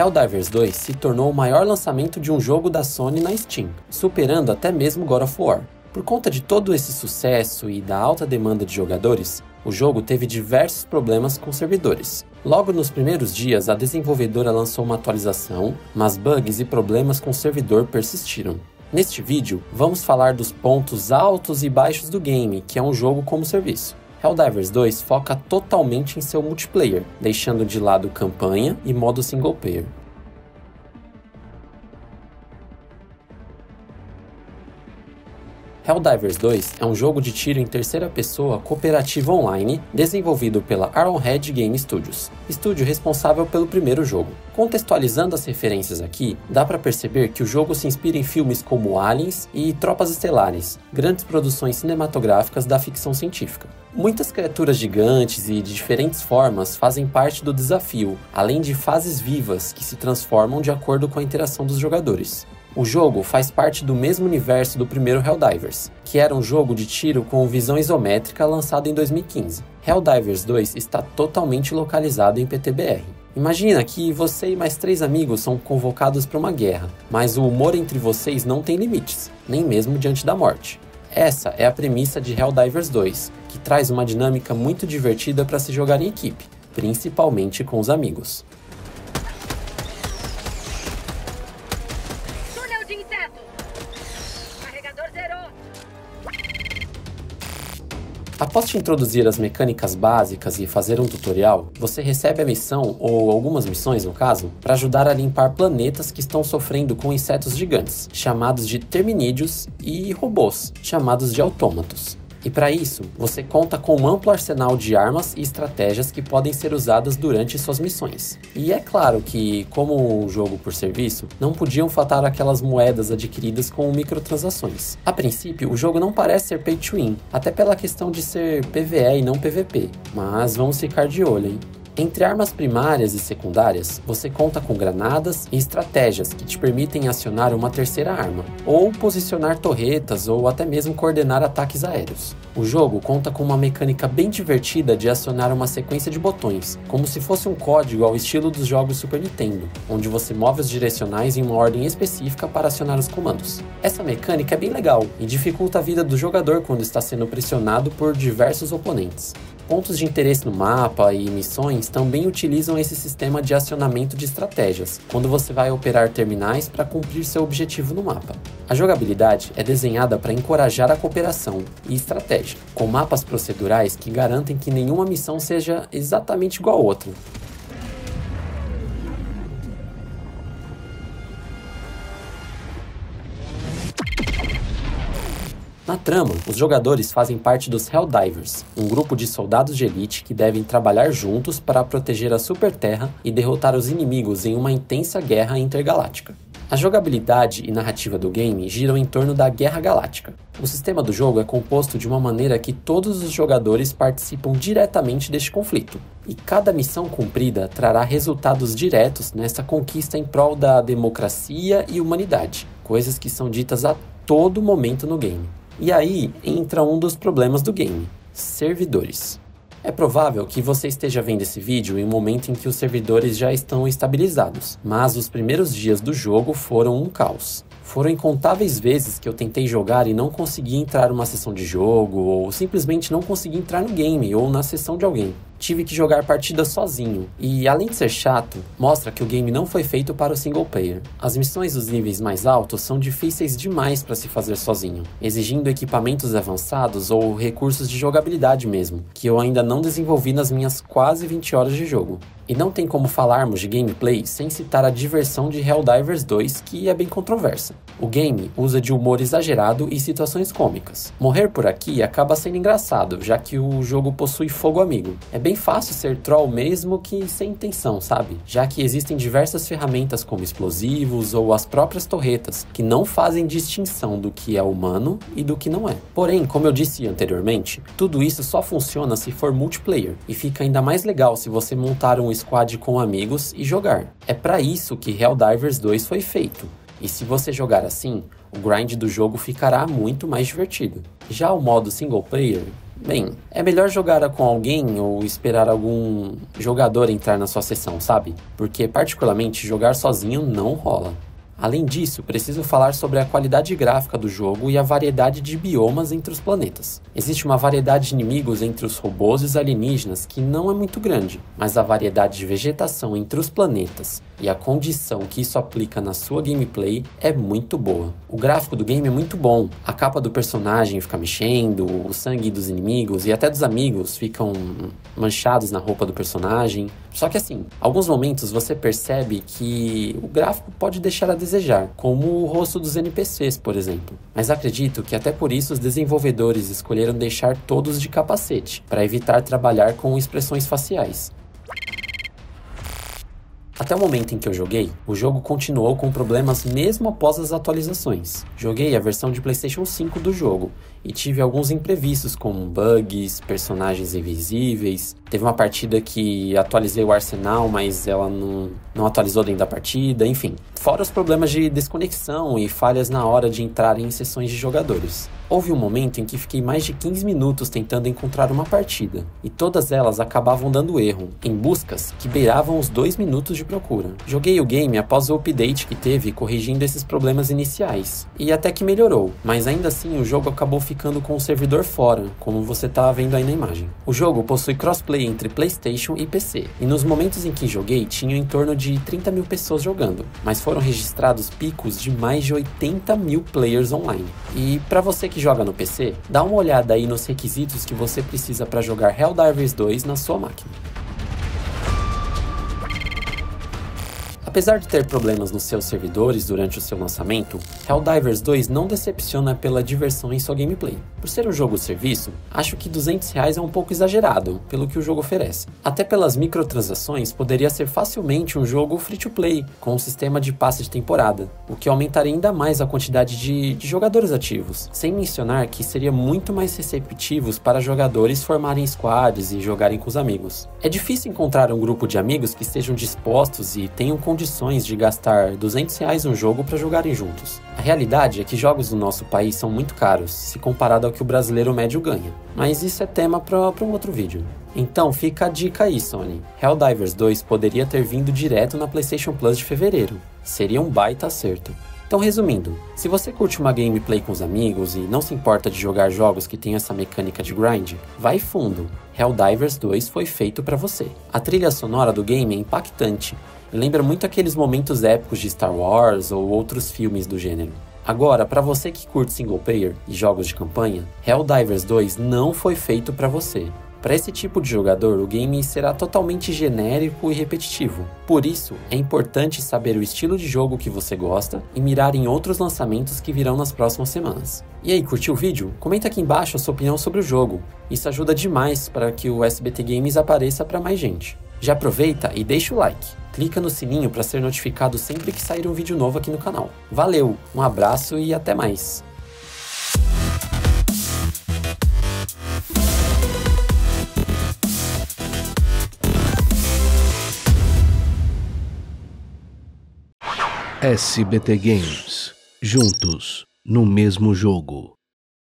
Helldivers 2 se tornou o maior lançamento de um jogo da Sony na Steam, superando até mesmo God of War. Por conta de todo esse sucesso e da alta demanda de jogadores, o jogo teve diversos problemas com servidores. Logo nos primeiros dias, a desenvolvedora lançou uma atualização, mas bugs e problemas com o servidor persistiram. Neste vídeo, vamos falar dos pontos altos e baixos do game, que é um jogo como serviço. Helldivers 2 foca totalmente em seu multiplayer, deixando de lado campanha e modo single player. Helldivers 2 é um jogo de tiro em terceira pessoa cooperativo online, desenvolvido pela Arrowhead Game Studios, estúdio responsável pelo primeiro jogo. Contextualizando as referências aqui, dá para perceber que o jogo se inspira em filmes como Aliens e Tropas Estelares, grandes produções cinematográficas da ficção científica. Muitas criaturas gigantes e de diferentes formas fazem parte do desafio, além de fases vivas que se transformam de acordo com a interação dos jogadores. O jogo faz parte do mesmo universo do primeiro Helldivers, que era um jogo de tiro com visão isométrica lançado em 2015. Helldivers 2 está totalmente localizado em PTBR. Imagina que você e mais 3 amigos são convocados para uma guerra, mas o humor entre vocês não tem limites, nem mesmo diante da morte. Essa é a premissa de Helldivers 2, que traz uma dinâmica muito divertida para se jogar em equipe, principalmente com os amigos. Após te introduzir as mecânicas básicas e fazer um tutorial, você recebe a missão, ou algumas missões no caso, para ajudar a limpar planetas que estão sofrendo com insetos gigantes, chamados de terminídeos, e robôs, chamados de autômatos. E para isso, você conta com um amplo arsenal de armas e estratégias que podem ser usadas durante suas missões. E é claro que, como um jogo por serviço, não podiam faltar aquelas moedas adquiridas com microtransações. A princípio, o jogo não parece ser pay to win, até pela questão de ser PvE e não PvP, mas vamos ficar de olho, hein? Entre armas primárias e secundárias, você conta com granadas e estratégias que te permitem acionar uma terceira arma, ou posicionar torretas ou até mesmo coordenar ataques aéreos. O jogo conta com uma mecânica bem divertida de acionar uma sequência de botões, como se fosse um código ao estilo dos jogos Super Nintendo, onde você move os direcionais em uma ordem específica para acionar os comandos. Essa mecânica é bem legal e dificulta a vida do jogador quando está sendo pressionado por diversos oponentes. Pontos de interesse no mapa e missões também utilizam esse sistema de acionamento de estratégias, quando você vai operar terminais para cumprir seu objetivo no mapa. A jogabilidade é desenhada para encorajar a cooperação e estratégia, com mapas procedurais que garantem que nenhuma missão seja exatamente igual a outra. Na trama, os jogadores fazem parte dos Helldivers, um grupo de soldados de elite que devem trabalhar juntos para proteger a Superterra e derrotar os inimigos em uma intensa guerra intergaláctica. A jogabilidade e narrativa do game giram em torno da Guerra Galáctica. O sistema do jogo é composto de uma maneira que todos os jogadores participam diretamente deste conflito, e cada missão cumprida trará resultados diretos nessa conquista em prol da democracia e humanidade, coisas que são ditas a todo momento no game. E aí entra um dos problemas do game: servidores. É provável que você esteja vendo esse vídeo em um momento em que os servidores já estão estabilizados, mas os primeiros dias do jogo foram um caos. Foram incontáveis vezes que eu tentei jogar e não consegui entrar numa sessão de jogo, ou simplesmente não consegui entrar no game ou na sessão de alguém. Tive que jogar partidas sozinho, e além de ser chato, mostra que o game não foi feito para o single player. As missões dos níveis mais altos são difíceis demais para se fazer sozinho, exigindo equipamentos avançados ou recursos de jogabilidade mesmo, que eu ainda não desenvolvi nas minhas quase 20 horas de jogo. E não tem como falarmos de gameplay sem citar a diversão de Helldivers 2, que é bem controversa. O game usa de humor exagerado e situações cômicas. Morrer por aqui acaba sendo engraçado, já que o jogo possui fogo amigo. É bem fácil ser troll mesmo que sem intenção, sabe? Já que existem diversas ferramentas como explosivos ou as próprias torretas, que não fazem distinção do que é humano e do que não é. Porém, como eu disse anteriormente, tudo isso só funciona se for multiplayer, e fica ainda mais legal se você montar um squad com amigos e jogar. É para isso que Helldivers 2 foi feito. E se você jogar assim, o grind do jogo ficará muito mais divertido. Já o modo single player, Bem, é melhor jogar com alguém ou esperar algum jogador entrar na sua sessão, sabe? Porque, particularmente, jogar sozinho não rola. Além disso, preciso falar sobre a qualidade gráfica do jogo e a variedade de biomas entre os planetas. Existe uma variedade de inimigos entre os robôs e os alienígenas que não é muito grande, mas a variedade de vegetação entre os planetas e a condição que isso aplica na sua gameplay é muito boa. O gráfico do game é muito bom, a capa do personagem fica mexendo, o sangue dos inimigos e até dos amigos ficam manchados na roupa do personagem. Só que assim, alguns momentos você percebe que o gráfico pode deixar a desejar, como o rosto dos NPCs, por exemplo. Mas acredito que até por isso os desenvolvedores escolheram deixar todos de capacete, para evitar trabalhar com expressões faciais. Até o momento em que eu joguei, o jogo continuou com problemas mesmo após as atualizações. Joguei a versão de PlayStation 5 do jogo e tive alguns imprevistos como bugs, personagens invisíveis. Teve uma partida que atualizei o arsenal, mas ela não atualizou dentro da partida, enfim. Fora os problemas de desconexão e falhas na hora de entrar em sessões de jogadores. Houve um momento em que fiquei mais de 15 minutos tentando encontrar uma partida, e todas elas acabavam dando erro, em buscas que beiravam os 2 minutos de procura. Joguei o game após o update que teve corrigindo esses problemas iniciais, e até que melhorou, mas ainda assim o jogo acabou ficando com o servidor fora, como você está vendo aí na imagem. O jogo possui crossplay entre PlayStation e PC, e nos momentos em que joguei tinham em torno de 30 mil pessoas jogando, mas foram registrados picos de mais de 80 mil players online. E para você que joga no PC, dá uma olhada aí nos requisitos que você precisa para jogar Helldivers 2 na sua máquina. Apesar de ter problemas nos seus servidores durante o seu lançamento, Helldivers 2 não decepciona pela diversão em sua gameplay. Por ser um jogo serviço, acho que R$200 é um pouco exagerado pelo que o jogo oferece. Até pelas microtransações, poderia ser facilmente um jogo free-to-play, com um sistema de passe de temporada, o que aumentaria ainda mais a quantidade de jogadores ativos, sem mencionar que seria muito mais receptivos para jogadores formarem squads e jogarem com os amigos. É difícil encontrar um grupo de amigos que estejam dispostos e tenham condições de gastar R$200 um jogo para jogarem juntos. A realidade é que jogos no nosso país são muito caros, se comparado ao que o brasileiro médio ganha. Mas isso é tema para um outro vídeo. Então fica a dica aí, Sony. Helldivers 2 poderia ter vindo direto na PlayStation Plus de fevereiro. Seria um baita acerto. Então resumindo, se você curte uma gameplay com os amigos e não se importa de jogar jogos que tem essa mecânica de grind, vai fundo. Helldivers 2 foi feito para você. A trilha sonora do game é impactante e lembra muito aqueles momentos épicos de Star Wars ou outros filmes do gênero. Agora, para você que curte single player e jogos de campanha, Helldivers 2 não foi feito para você. Para esse tipo de jogador, o game será totalmente genérico e repetitivo. Por isso, é importante saber o estilo de jogo que você gosta e mirar em outros lançamentos que virão nas próximas semanas. E aí, curtiu o vídeo? Comenta aqui embaixo a sua opinião sobre o jogo. Isso ajuda demais para que o SBT Games apareça para mais gente. Já aproveita e deixa o like. Clica no sininho para ser notificado sempre que sair um vídeo novo aqui no canal. Valeu, um abraço e até mais! SBT Games, juntos no mesmo jogo.